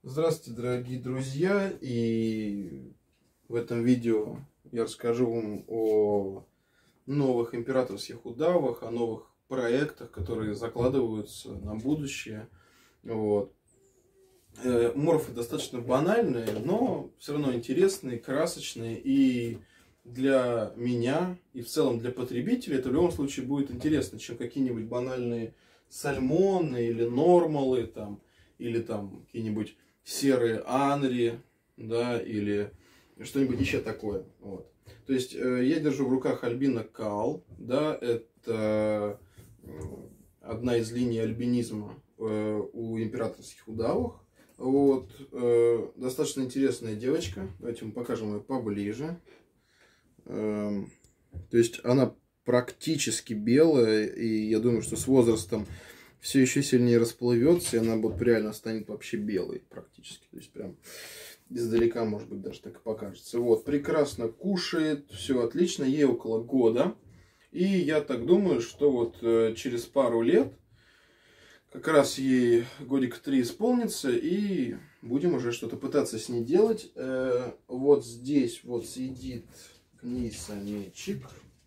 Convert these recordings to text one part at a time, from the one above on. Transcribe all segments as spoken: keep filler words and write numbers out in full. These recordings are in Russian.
Здравствуйте, дорогие друзья, и в этом видео я расскажу вам о новых императорских удавах, о новых проектах, которые закладываются на будущее. Вот. Морфы достаточно банальные, но все равно интересные, красочные, и для меня, и в целом для потребителя это в любом случае будет интересно, чем какие-нибудь банальные сальмоны или нормалы, там, или там какие-нибудь серые анри, да, или что-нибудь еще такое. Вот. То есть э, я держу в руках альбино кал, да, это одна из линий альбинизма э, у императорских удавов. Вот, э, достаточно интересная девочка. Давайте мы покажем ее поближе. Э, то есть она практически белая, и я думаю, что с возрастом все еще сильнее расплывется, и она вот реально станет вообще белой практически. То есть прям издалека, может быть, даже так и покажется. Вот, прекрасно кушает, все отлично, ей около года. И я так думаю, что вот э, через пару лет как раз ей годик три исполнится, и будем уже что-то пытаться с ней делать. Э, вот здесь вот сидит к ней самечек.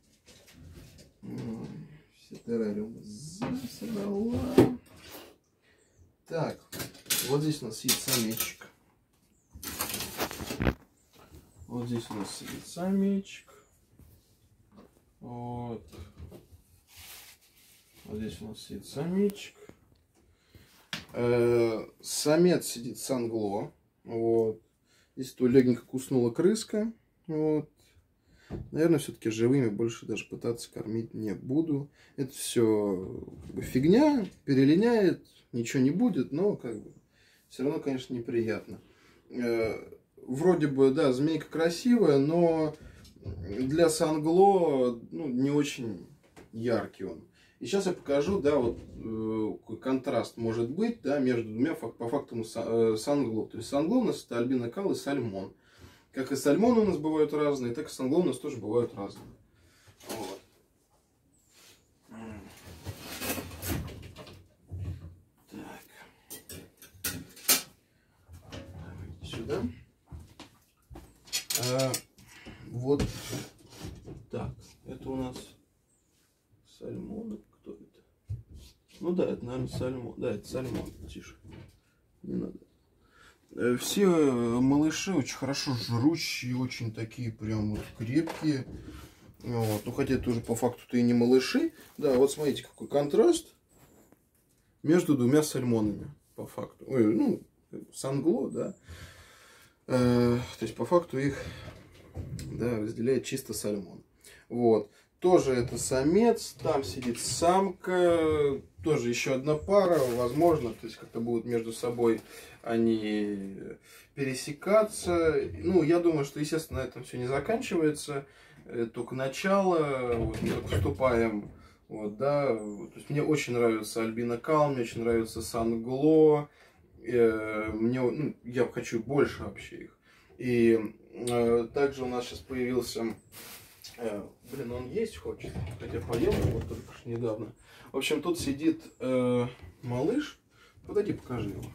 Все террариумы засрала. Так, вот здесь у нас сидит самечек. Вот здесь у нас сидит самечек. Вот. Вот здесь у нас сидит самечек. Э, самец сидит сангло. Вот. Здесь то легенько куснула крыска. Вот. Наверное, все-таки живыми больше даже пытаться кормить не буду. Это все как бы фигня, перелиняет, ничего не будет, но как бы все равно, конечно, неприятно. Э, вроде бы, да, змейка красивая, но для сангло, ну, не очень яркий он. И сейчас я покажу, да, вот э, какой контраст может быть, да, между двумя по факту э, сангло. То есть сангло у нас это альбино кал и сальмон. Как и сальмоны у нас бывают разные, так и сангло у нас тоже бывают разные. Вот. Так. Давайте сюда. А, вот так. Это у нас сальмон. Кто это? Ну да, это, наверное, сальмон. Да, это сальмон. Тише. Не надо. Все малыши очень хорошо жрущие, очень такие прям вот крепкие. Вот. Ну, хотя это уже по факту-то и не малыши. Да, вот смотрите, какой контраст между двумя сальмонами. По факту. Ой, ну, сангло, да. Э, то есть, по факту их, да, разделяет чисто сальмон. Вот. Тоже это самец, там сидит самка, тоже еще одна пара, возможно, то есть как-то будут между собой они пересекаться. Ну, я думаю, что, естественно, на этом все не заканчивается, это только начало, вот, мы только вступаем, вот, да, то есть мне очень нравится альбино кал, мне очень нравится сангло, э, мне, ну, я хочу больше вообще их. И э, также у нас сейчас появился... Э, блин, он есть хочет, хотя поел его только что недавно. В общем, тут сидит э, малыш. Подойди, покажи его.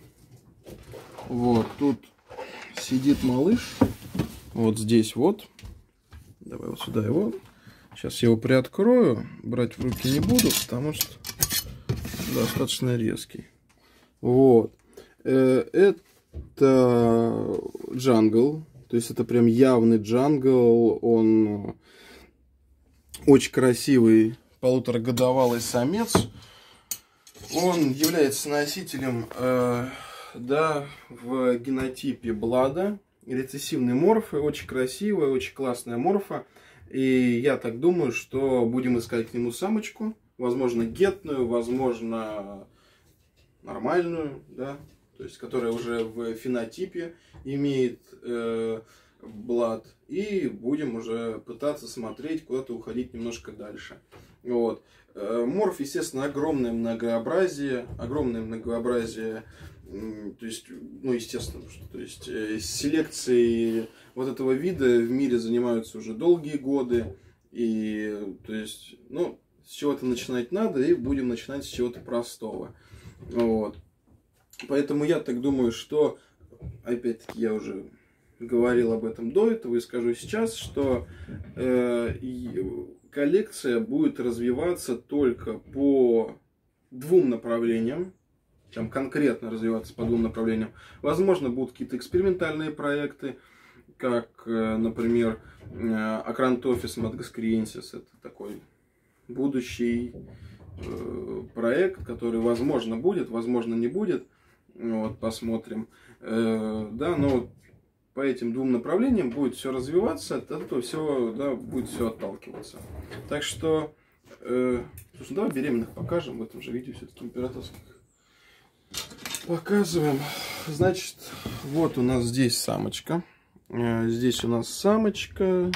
Вот, тут сидит малыш. Вот здесь вот. Давай вот сюда его. Сейчас я его приоткрою. Брать в руки не буду, потому что достаточно резкий. Вот. Э, это джангл. То есть это прям явный джангл. Он... очень красивый полуторагодовалый самец. Он является носителем э, да, в генотипе Блада. Рецессивный морфы. Очень красивая, очень классная морфа. И я так думаю, что будем искать к нему самочку. Возможно, гетную, возможно, нормальную, да, то есть которая уже в фенотипе имеет э, Блад. И будем уже пытаться смотреть, куда-то уходить немножко дальше. Вот. Морф, естественно, огромное многообразие. Огромное многообразие. То есть, ну, естественно, что, то есть, селекцией вот этого вида в мире занимаются уже долгие годы. И, то есть, ну, с чего-то начинать надо, и будем начинать с чего-то простого. Вот. Поэтому я так думаю, что опять-таки, я уже говорил об этом до этого и скажу сейчас, что э, коллекция будет развиваться только по двум направлениям, там конкретно развиваться по двум направлениям. Возможно, будут какие-то экспериментальные проекты, как, например, Акрант Офис Мадагаскриенсис. Это такой будущий э, проект, который, возможно, будет, возможно, не будет. Вот, посмотрим. Э, да, но по этим двум направлениям будет все развиваться, от этого все, да, будет все отталкиваться. Так что, э, слушай, давай беременных покажем в этом же видео, все-таки императорских. Показываем. Значит, вот у нас здесь самочка. Здесь у нас самочка.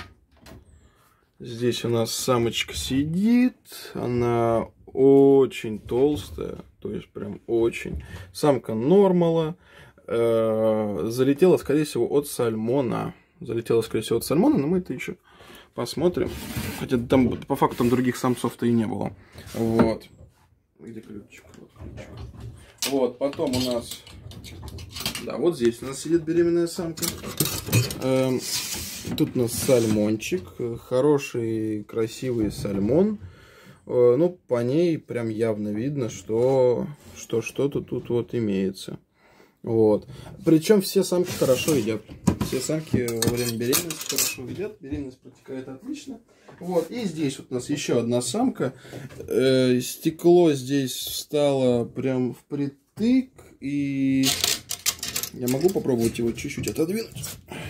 Здесь у нас самочка сидит. Она очень толстая. То есть прям очень. Самка нормала. Залетела, скорее всего, от сальмона. Залетела, скорее всего, от сальмона, но мы это еще посмотрим. Хотя там по факту там других самцов-то и не было. Вот. Где ключик? Вот, ключик. Вот, потом у нас, да, вот здесь у нас сидит беременная самка. Эм, тут у нас сальмончик, хороший, красивый сальмон. Э, ну, по ней прям явно видно, что что что-то тут вот имеется. Вот. Причем все самки хорошо едят. Все самки во время беременности хорошо едят. Беременность протекает отлично. Вот. И здесь вот у нас еще одна самка. Э, стекло здесь встало прям впритык. И я могу попробовать его чуть-чуть отодвинуть.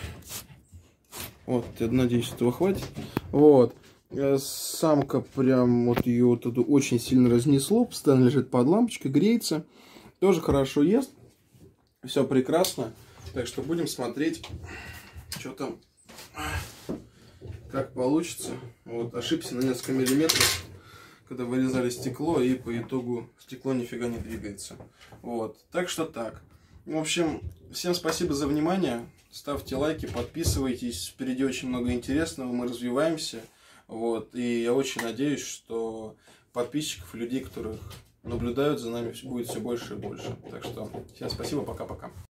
Вот. Я надеюсь, этого хватит. Вот. Э, самка прям вот ее вот эту очень сильно разнесло. Постоянно лежит под лампочкой, греется. Тоже хорошо ест. Все прекрасно. Так что будем смотреть, что там, как получится. Вот, ошибся на несколько миллиметров, когда вырезали стекло, и по итогу стекло нифига не двигается. Вот, так что так. В общем, всем спасибо за внимание. Ставьте лайки, подписывайтесь. Впереди очень много интересного, мы развиваемся. Вот, и я очень надеюсь, что подписчиков, людей, которых наблюдают за нами, будет все больше и больше. Так что всем спасибо, пока-пока.